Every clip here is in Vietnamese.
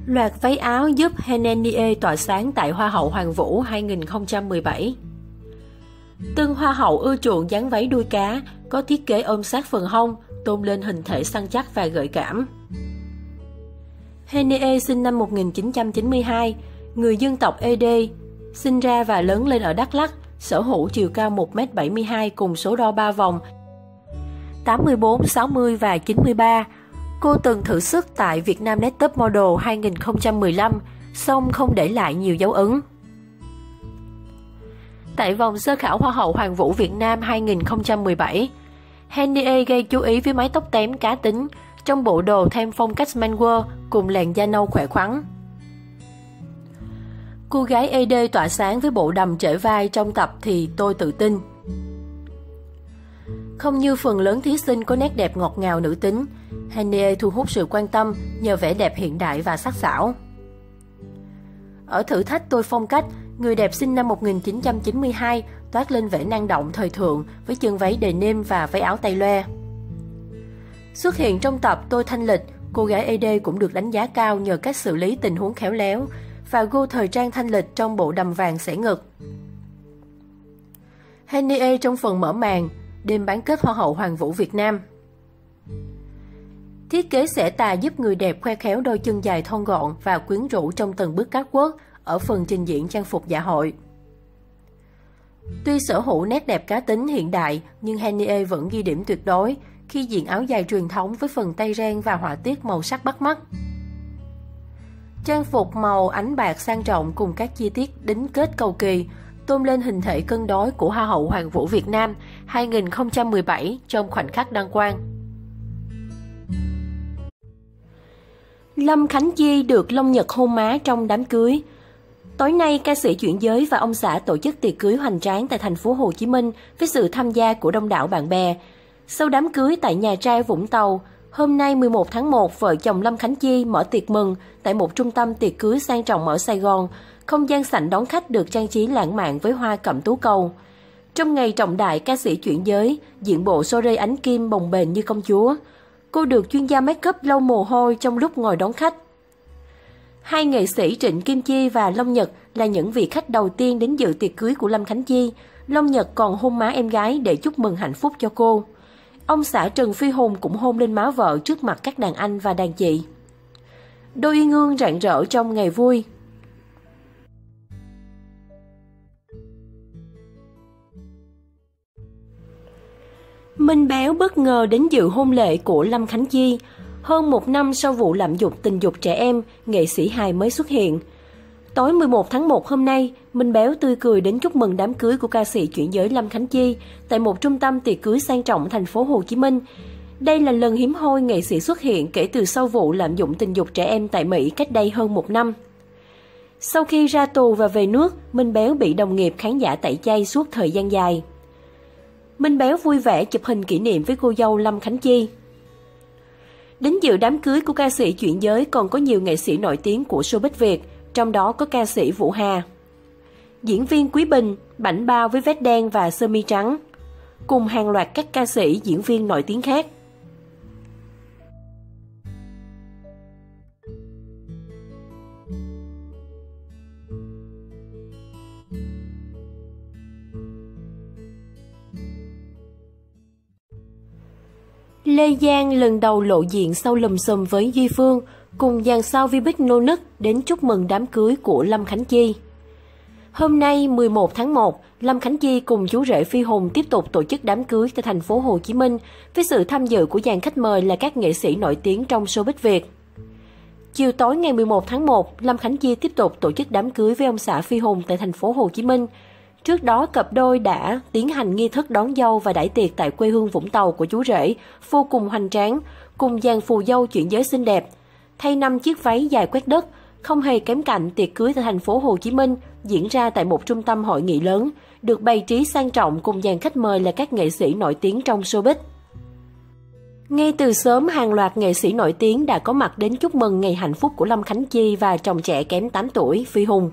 Loạt váy áo giúp Henenie tỏa sáng tại Hoa hậu Hoàn Vũ 2017. Tân Hoa hậu ưa chuộng dáng váy đuôi cá, có thiết kế ôm sát phần hông, tôn lên hình thể săn chắc và gợi cảm. Hennie sinh năm 1992, người dân tộc Ede, sinh ra và lớn lên ở Đắk Lắk, sở hữu chiều cao 1m72 cùng số đo 3 vòng 84, 60 và 93. Cô từng thử sức tại Vietnam Next Top Model 2015, song không để lại nhiều dấu ấn. Tại vòng sơ khảo Hoa hậu Hoàn Vũ Việt Nam 2017, Hennie gây chú ý với mái tóc tém cá tính, trong bộ đồ thêm phong cách manwork cùng làn da nâu khỏe khoắn. Cô gái ED tỏa sáng với bộ đầm trễ vai trong tập Thì Tôi Tự Tin. Không như phần lớn thí sinh có nét đẹp ngọt ngào nữ tính, Hennie thu hút sự quan tâm nhờ vẻ đẹp hiện đại và sắc sảo. Ở thử thách Tôi Phong Cách, người đẹp sinh năm 1992 toát lên vẻ năng động thời thượng với chân váy denim và váy áo tay loe. Xuất hiện trong tập Tôi Thanh Lịch, cô gái ED cũng được đánh giá cao nhờ cách xử lý tình huống khéo léo và gu thời trang thanh lịch trong bộ đầm vàng xẻ ngực. Hennie trong phần mở màn, đêm bán kết Hoa hậu Hoàn Vũ Việt Nam. Thiết kế xẻ tà giúp người đẹp khoe khéo đôi chân dài thon gọn và quyến rũ trong từng bước catwalk ở phần trình diễn trang phục dạ hội. Tuy sở hữu nét đẹp cá tính hiện đại, nhưng Hennie vẫn ghi điểm tuyệt đối khi diện áo dài truyền thống với phần tay ren và họa tiết màu sắc bắt mắt. Trang phục màu ánh bạc sang trọng cùng các chi tiết đính kết cầu kỳ tôn lên hình thể cân đối của Hoa hậu Hoàn Vũ Việt Nam 2017 trong khoảnh khắc đăng quang. Lâm Khánh Chi được Long Nhật hôn má trong đám cưới. Tối nay, ca sĩ chuyển giới và ông xã tổ chức tiệc cưới hoành tráng tại thành phố Hồ Chí Minh với sự tham gia của đông đảo bạn bè. Sau đám cưới tại nhà trai Vũng Tàu, hôm nay 11 tháng 1, vợ chồng Lâm Khánh Chi mở tiệc mừng tại một trung tâm tiệc cưới sang trọng ở Sài Gòn. Không gian sảnh đón khách được trang trí lãng mạn với hoa cẩm tú cầu. Trong ngày trọng đại, ca sĩ chuyển giới diện bộ xô rây ánh kim bồng bềnh như công chúa. Cô được chuyên gia make up lau mồ hôi trong lúc ngồi đón khách. Hai nghệ sĩ Trịnh Kim Chi và Long Nhật là những vị khách đầu tiên đến dự tiệc cưới của Lâm Khánh Chi. Long Nhật còn hôn má em gái để chúc mừng hạnh phúc cho cô. Ông xã Trần Phi Hùng cũng hôn lên má vợ trước mặt các đàn anh và đàn chị. Đôi uyên ương rạng rỡ trong ngày vui. Minh Béo bất ngờ đến dự hôn lễ của Lâm Khánh Chi. Hơn một năm sau vụ lạm dụng tình dục trẻ em, nghệ sĩ hài mới xuất hiện. Tối 11 tháng 1 hôm nay, Minh Béo tươi cười đến chúc mừng đám cưới của ca sĩ chuyển giới Lâm Khánh Chi tại một trung tâm tiệc cưới sang trọng thành phố Hồ Chí Minh. Đây là lần hiếm hoi nghệ sĩ xuất hiện kể từ sau vụ lạm dụng tình dục trẻ em tại Mỹ cách đây hơn một năm. Sau khi ra tù và về nước, Minh Béo bị đồng nghiệp khán giả tẩy chay suốt thời gian dài. Minh Béo vui vẻ chụp hình kỷ niệm với cô dâu Lâm Khánh Chi. Đến dự đám cưới của ca sĩ chuyển giới còn có nhiều nghệ sĩ nổi tiếng của showbiz Việt, trong đó có ca sĩ Vũ Hà, diễn viên Quý Bình, bảnh bao với vest đen và sơ mi trắng, cùng hàng loạt các ca sĩ, diễn viên nổi tiếng khác. Lê Giang lần đầu lộ diện sau lùm xùm với Duy Phương, cùng dàn sao Vbiz nô nức đến chúc mừng đám cưới của Lâm Khánh Chi. Hôm nay 11 tháng 1, Lâm Khánh Chi cùng chú rể Phi Hùng tiếp tục tổ chức đám cưới tại thành phố Hồ Chí Minh với sự tham dự của dàn khách mời là các nghệ sĩ nổi tiếng trong showbiz Việt. Chiều tối ngày 11 tháng 1, Lâm Khánh Chi tiếp tục tổ chức đám cưới với ông xã Phi Hùng tại thành phố Hồ Chí Minh. Trước đó, cặp đôi đã tiến hành nghi thức đón dâu và đãi tiệc tại quê hương Vũng Tàu của chú rể, vô cùng hoành tráng, cùng dàn phù dâu chuyển giới xinh đẹp. Thay 5 chiếc váy dài quét đất, không hề kém cạnh tiệc cưới tại thành phố Hồ Chí Minh diễn ra tại một trung tâm hội nghị lớn, được bày trí sang trọng cùng dàn khách mời là các nghệ sĩ nổi tiếng trong showbiz. Ngay từ sớm, hàng loạt nghệ sĩ nổi tiếng đã có mặt đến chúc mừng ngày hạnh phúc của Lâm Khánh Chi và chồng trẻ kém 8 tuổi, Phi Hùng.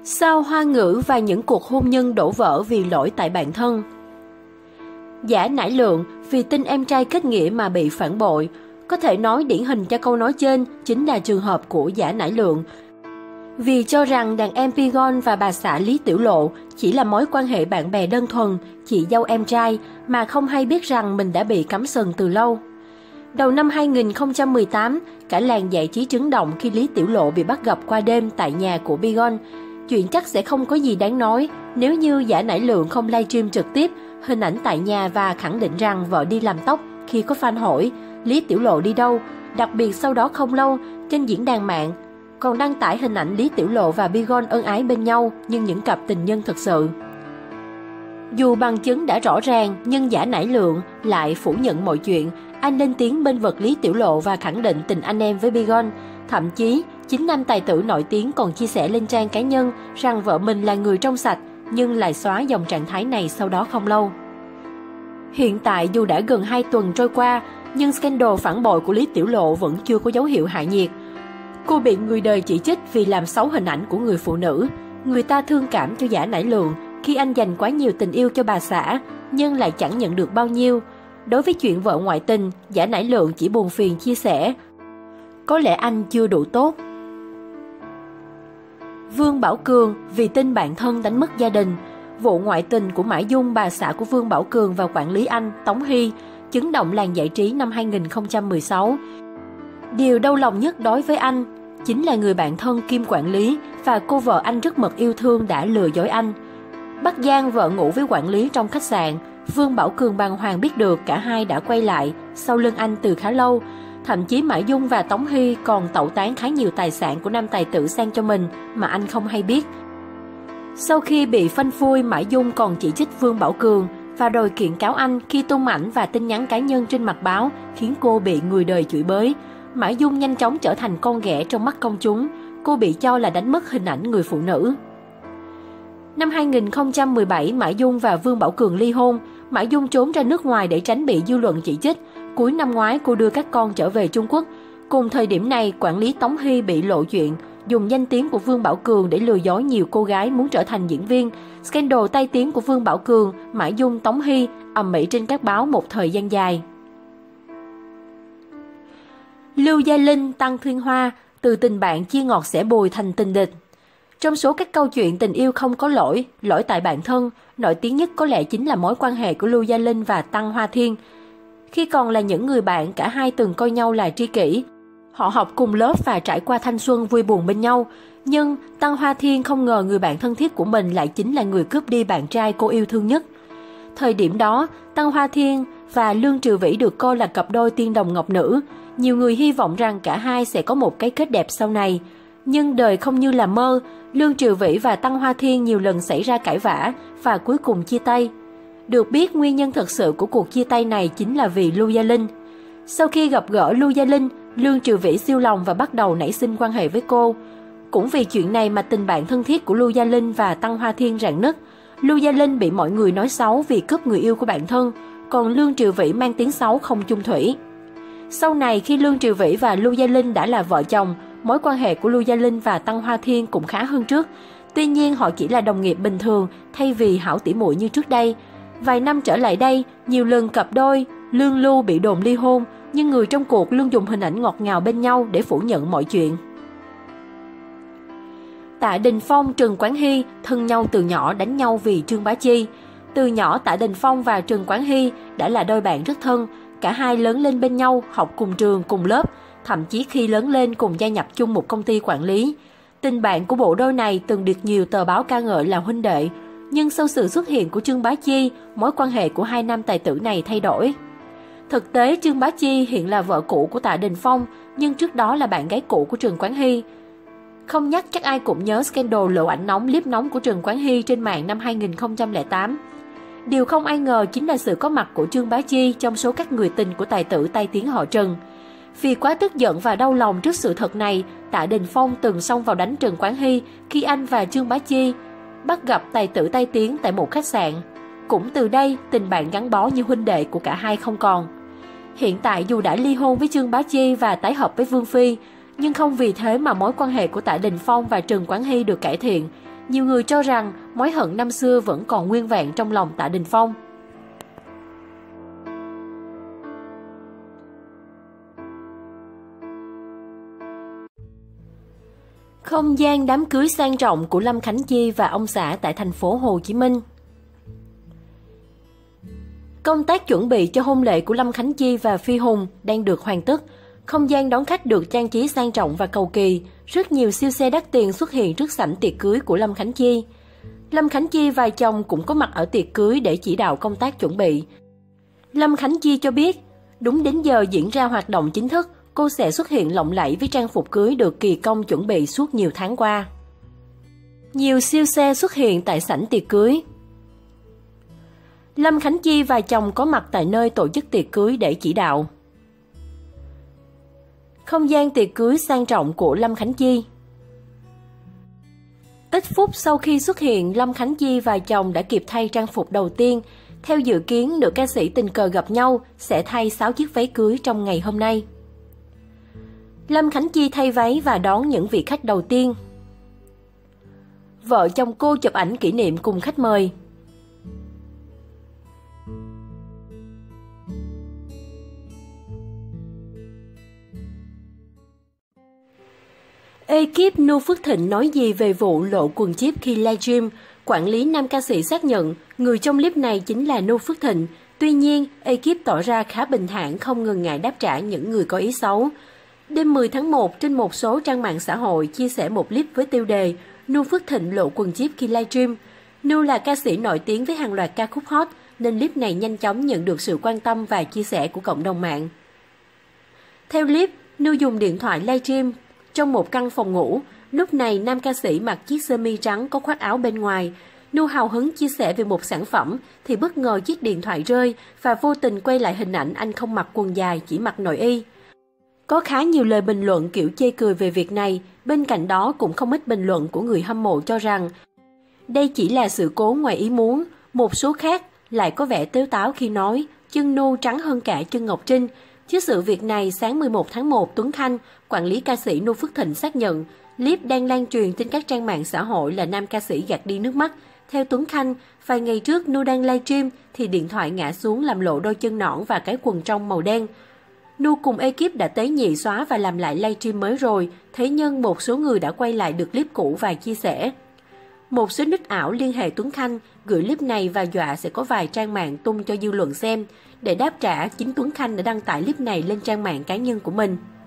Sao Hoa Ngữ và những cuộc hôn nhân đổ vỡ vì lỗi tại bạn thân? Giả Nải Lượng vì tin em trai kết nghĩa mà bị phản bội. Có thể nói điển hình cho câu nói trên chính là trường hợp của Giả Nải Lượng. Vì cho rằng đàn em Pigon và bà xã Lý Tiểu Lộ chỉ là mối quan hệ bạn bè đơn thuần, chị dâu em trai, mà không hay biết rằng mình đã bị cắm sừng từ lâu. Đầu năm 2018, cả làng giải trí chấn động khi Lý Tiểu Lộ bị bắt gặp qua đêm tại nhà của Pigon. Chuyện chắc sẽ không có gì đáng nói nếu như Giả Nải Lượng không livestream trực tiếp hình ảnh tại nhà và khẳng định rằng vợ đi làm tóc khi có fan hỏi Lý Tiểu Lộ đi đâu. Đặc biệt sau đó không lâu, trên diễn đàn mạng còn đăng tải hình ảnh Lý Tiểu Lộ và Pigon ân ái bên nhau nhưng những cặp tình nhân thực sự. Dù bằng chứng đã rõ ràng nhưng Giả Nải Lượng lại phủ nhận mọi chuyện. Anh lên tiếng bênh vực Lý Tiểu Lộ và khẳng định tình anh em với Pigon. Thậm chí, chính nam tài tử nổi tiếng còn chia sẻ lên trang cá nhân rằng vợ mình là người trong sạch nhưng lại xóa dòng trạng thái này sau đó không lâu. Hiện tại dù đã gần 2 tuần trôi qua, nhưng scandal phản bội của Lý Tiểu Lộ vẫn chưa có dấu hiệu hạ nhiệt. Cô bị người đời chỉ trích vì làm xấu hình ảnh của người phụ nữ. Người ta thương cảm cho Giả Nải Lượng khi anh dành quá nhiều tình yêu cho bà xã, nhưng lại chẳng nhận được bao nhiêu. Đối với chuyện vợ ngoại tình, Giả Nải Lượng chỉ buồn phiền chia sẻ, có lẽ anh chưa đủ tốt. Vương Bảo Cường vì tin bạn thân đánh mất gia đình. Vụ ngoại tình của Mã Dung, bà xã của Vương Bảo Cường và quản lý anh Tống Hy, chấn động làng giải trí năm 2016. Điều đau lòng nhất đối với anh chính là người bạn thân kiêm quản lý và cô vợ anh rất mật yêu thương đã lừa dối anh. Bắt gian vợ ngủ với quản lý trong khách sạn. Vương Bảo Cường bàng hoàng biết được cả hai đã quay lại sau lưng anh từ khá lâu. Thậm chí Mã Dung và Tống Hy còn tẩu tán khá nhiều tài sản của nam tài tử sang cho mình mà anh không hay biết. Sau khi bị phanh phui, Mã Dung còn chỉ trích Vương Bảo Cường và đòi kiện cáo anh khi tung ảnh và tin nhắn cá nhân trên mặt báo khiến cô bị người đời chửi bới. Mã Dung nhanh chóng trở thành con ghẻ trong mắt công chúng. Cô bị cho là đánh mất hình ảnh người phụ nữ. Năm 2017, Mã Dung và Vương Bảo Cường ly hôn. Mã Dung trốn ra nước ngoài để tránh bị dư luận chỉ trích. Cuối năm ngoái, cô đưa các con trở về Trung Quốc. Cùng thời điểm này, quản lý Tống Hy bị lộ chuyện, dùng danh tiếng của Vương Bảo Cường để lừa dối nhiều cô gái muốn trở thành diễn viên. Scandal tai tiếng của Vương Bảo Cường, Mã Dung, Tống Hy ầm ĩ trên các báo một thời gian dài. Lưu Gia Linh, Tăng Thuyên Hoa, từ tình bạn chia ngọt sẻ bùi thành tình địch. Trong số các câu chuyện tình yêu không có lỗi, lỗi tại bản thân, nổi tiếng nhất có lẽ chính là mối quan hệ của Lưu Gia Linh và Tăng Hoa Thiên. Khi còn là những người bạn, cả hai từng coi nhau là tri kỷ. Họ học cùng lớp và trải qua thanh xuân vui buồn bên nhau. Nhưng Tăng Hoa Thiên không ngờ người bạn thân thiết của mình lại chính là người cướp đi bạn trai cô yêu thương nhất. Thời điểm đó, Tăng Hoa Thiên và Lương Trừ Vĩ được coi là cặp đôi tiên đồng ngọc nữ. Nhiều người hy vọng rằng cả hai sẽ có một cái kết đẹp sau này. Nhưng đời không như là mơ, Lương Trừ Vĩ và Tăng Hoa Thiên nhiều lần xảy ra cãi vã và cuối cùng chia tay. Được biết nguyên nhân thật sự của cuộc chia tay này chính là vì Lưu Gia Linh. Sau khi gặp gỡ Lưu Gia Linh, Lương Trừ Vĩ siêu lòng và bắt đầu nảy sinh quan hệ với cô. Cũng vì chuyện này mà tình bạn thân thiết của Lưu Gia Linh và Tăng Hoa Thiên rạn nứt. Lưu Gia Linh bị mọi người nói xấu vì cướp người yêu của bạn thân, còn Lương Trừ Vĩ mang tiếng xấu không chung thủy. Sau này khi Lương Trừ Vĩ và Lưu Gia Linh đã là vợ chồng, mối quan hệ của Lưu Gia Linh và Tăng Hoa Thiên cũng khá hơn trước. Tuy nhiên họ chỉ là đồng nghiệp bình thường thay vì hảo tỉ muội như trước đây. Vài năm trở lại đây, nhiều lần cặp đôi Lương Lưu bị đồn ly hôn, nhưng người trong cuộc luôn dùng hình ảnh ngọt ngào bên nhau để phủ nhận mọi chuyện. Tạ Đình Phong, Trần Quán Hy thân nhau từ nhỏ, đánh nhau vì Trương Bá Chi. Từ nhỏ Tạ Đình Phong và Trần Quán Hy đã là đôi bạn rất thân. Cả hai lớn lên bên nhau, học cùng trường, cùng lớp, thậm chí khi lớn lên cùng gia nhập chung một công ty quản lý. Tình bạn của bộ đôi này từng được nhiều tờ báo ca ngợi là huynh đệ. Nhưng sau sự xuất hiện của Trương Bá Chi, mối quan hệ của hai nam tài tử này thay đổi. Thực tế, Trương Bá Chi hiện là vợ cũ của Tạ Đình Phong, nhưng trước đó là bạn gái cũ của Trần Quán Hy. Không nhắc chắc ai cũng nhớ scandal lộ ảnh nóng, clip nóng của Trần Quán Hy trên mạng năm 2008. Điều không ai ngờ chính là sự có mặt của Trương Bá Chi trong số các người tình của tài tử tai tiếng họ Trần. Vì quá tức giận và đau lòng trước sự thật này, Tạ Đình Phong từng xông vào đánh Trần Quán Hy khi anh và Trương Bá Chi bắt gặp tài tử tai tiếng tại một khách sạn. Cũng từ đây, tình bạn gắn bó như huynh đệ của cả hai không còn. Hiện tại dù đã ly hôn với Trương Bá Chi và tái hợp với Vương Phi, nhưng không vì thế mà mối quan hệ của Tạ Đình Phong và Trần Quán Hy được cải thiện. Nhiều người cho rằng mối hận năm xưa vẫn còn nguyên vẹn trong lòng Tạ Đình Phong. Không gian đám cưới sang trọng của Lâm Khánh Chi và ông xã tại thành phố Hồ Chí Minh. Công tác chuẩn bị cho hôn lễ của Lâm Khánh Chi và Phi Hùng đang được hoàn tất. Không gian đón khách được trang trí sang trọng và cầu kỳ. Rất nhiều siêu xe đắt tiền xuất hiện trước sảnh tiệc cưới của Lâm Khánh Chi. Lâm Khánh Chi và chồng cũng có mặt ở tiệc cưới để chỉ đạo công tác chuẩn bị. Lâm Khánh Chi cho biết, đúng đến giờ diễn ra hoạt động chính thức, cô sẽ xuất hiện lộng lẫy với trang phục cưới được kỳ công chuẩn bị suốt nhiều tháng qua. Nhiều siêu xe xuất hiện tại sảnh tiệc cưới. Lâm Khánh Chi và chồng có mặt tại nơi tổ chức tiệc cưới để chỉ đạo. Không gian tiệc cưới sang trọng của Lâm Khánh Chi. Ít phút sau khi xuất hiện, Lâm Khánh Chi và chồng đã kịp thay trang phục đầu tiên. Theo dự kiến, nữ ca sĩ tình cờ gặp nhau sẽ thay 6 chiếc váy cưới trong ngày hôm nay. Lâm Khánh Chi thay váy và đón những vị khách đầu tiên. Vợ chồng cô chụp ảnh kỷ niệm cùng khách mời. Ekip Nu Phước Thịnh nói gì về vụ lộ quần jeep khi livestream? Quản lý nam ca sĩ xác nhận người trong clip này chính là Nu Phước Thịnh. Tuy nhiên, ekip tỏ ra khá bình thản, không ngần ngại đáp trả những người có ý xấu. Đêm 10 tháng 1, trên một số trang mạng xã hội chia sẻ một clip với tiêu đề Nu Phước Thịnh lộ quần jeep khi livestream. Nu là ca sĩ nổi tiếng với hàng loạt ca khúc hot, nên clip này nhanh chóng nhận được sự quan tâm và chia sẻ của cộng đồng mạng. Theo clip, Nu dùng điện thoại livestream trong một căn phòng ngủ. Lúc này, nam ca sĩ mặc chiếc sơ mi trắng có khoác áo bên ngoài. Nu hào hứng chia sẻ về một sản phẩm thì bất ngờ chiếc điện thoại rơi và vô tình quay lại hình ảnh anh không mặc quần dài, chỉ mặc nội y. Có khá nhiều lời bình luận kiểu chê cười về việc này. Bên cạnh đó cũng không ít bình luận của người hâm mộ cho rằng đây chỉ là sự cố ngoài ý muốn. Một số khác lại có vẻ tếu táo khi nói chân Nu trắng hơn cả chân Ngọc Trinh. Trước sự việc này, sáng 11 tháng 1, Tuấn Khanh, quản lý ca sĩ Nu Phước Thịnh xác nhận clip đang lan truyền trên các trang mạng xã hội là nam ca sĩ gạt đi nước mắt. Theo Tuấn Khanh, vài ngày trước Nu đang livestream thì điện thoại ngã xuống làm lộ đôi chân nõn và cái quần trong màu đen. Nu cùng ekip đã tế nhị xóa và làm lại livestream mới rồi, thế nhưng một số người đã quay lại được clip cũ và chia sẻ. Một số nick ảo liên hệ Tuấn Khanh, gửi clip này và dọa sẽ có vài trang mạng tung cho dư luận xem. Để đáp trả, chính Tuấn Khanh đã đăng tải clip này lên trang mạng cá nhân của mình.